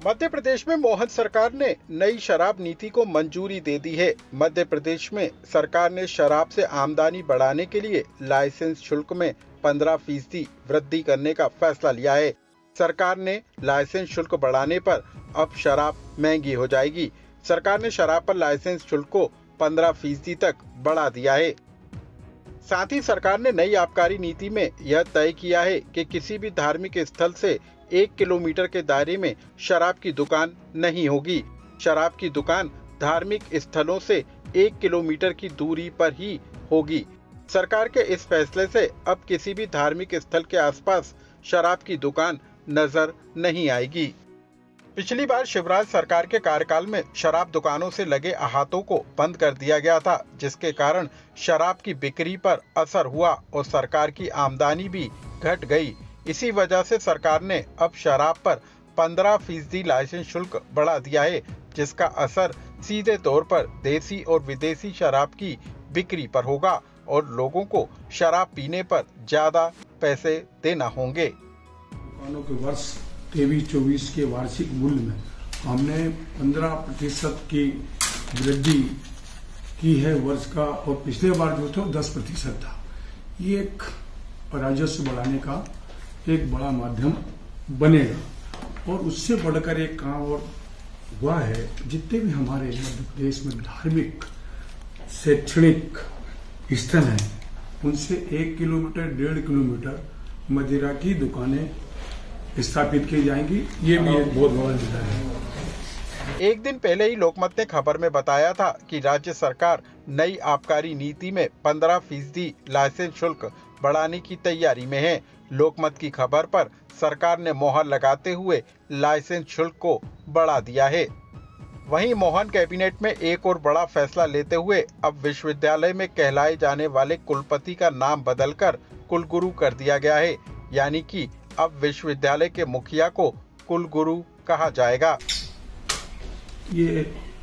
मध्य प्रदेश में मोहन सरकार ने नई शराब नीति को मंजूरी दे दी है। मध्य प्रदेश में सरकार ने शराब से आमदनी बढ़ाने के लिए लाइसेंस शुल्क में 15% वृद्धि करने का फैसला लिया है। सरकार ने लाइसेंस शुल्क बढ़ाने पर अब शराब महंगी हो जाएगी। सरकार ने शराब पर लाइसेंस शुल्क को 15% तक बढ़ा दिया है। साथ ही सरकार ने नई आबकारी नीति में यह तय किया है कि किसी भी धार्मिक स्थल से 1 किलोमीटर के दायरे में शराब की दुकान नहीं होगी। शराब की दुकान धार्मिक स्थलों से 1 किलोमीटर की दूरी पर ही होगी। सरकार के इस फैसले से अब किसी भी धार्मिक स्थल के आसपास शराब की दुकान नजर नहीं आएगी। पिछली बार शिवराज सरकार के कार्यकाल में शराब दुकानों से लगे अहातों को बंद कर दिया गया था, जिसके कारण शराब की बिक्री पर असर हुआ और सरकार की आमदनी भी घट गई। इसी वजह से सरकार ने अब शराब पर 15% लाइसेंस शुल्क बढ़ा दिया है, जिसका असर सीधे तौर पर देसी और विदेशी शराब की बिक्री पर होगा और लोगों को शराब पीने पर ज्यादा पैसे देना होंगे। दुकानों के वर्ष 23-24 के वार्षिक मूल्य में हमने 15% की वृद्धि की है वर्ष का, और पिछले बार जो था 10% था। ये एक राजस्व बढ़ाने का एक बड़ा माध्यम बनेगा और उससे बढ़कर एक काम और हुआ है। जितने भी हमारे मध्य प्रदेश में धार्मिक शैक्षणिक स्थल हैं, उनसे 1 किलोमीटर 1.5 किलोमीटर मदिरा की दुकानें स्थापित की जाएंगी। ये भी एक बहुत बड़ा निर्णय है। एक दिन पहले ही लोकमत ने खबर में बताया था कि राज्य सरकार नई आबकारी नीति में 15% लाइसेंस शुल्क बढ़ाने की तैयारी में है। लोकमत की खबर पर सरकार ने मोहर लगाते हुए लाइसेंस शुल्क को बढ़ा दिया है। वहीं मोहन कैबिनेट में एक और बड़ा फैसला लेते हुए अब विश्वविद्यालय में कहलाए जाने वाले कुलपति का नाम बदलकर कुलगुरु कर दिया गया है। यानी कि अब विश्वविद्यालय के मुखिया को कुलगुरु कहा जाएगा। ये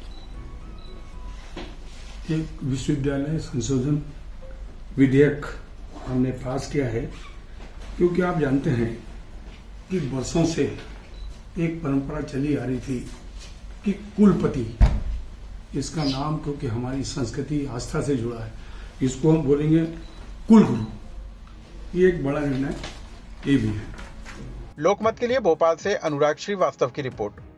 एक विश्वविद्यालय संशोधन विधेयक हमने पास किया है, क्योंकि आप जानते हैं कि वर्षों से एक परंपरा चली आ रही थी कि कुलपति, इसका नाम क्योंकि हमारी संस्कृति आस्था से जुड़ा है, इसको हम बोलेंगे कुलगुरु। ये एक बड़ा निर्णय ये भी है। लोकमत के लिए भोपाल से अनुराग श्रीवास्तव की रिपोर्ट।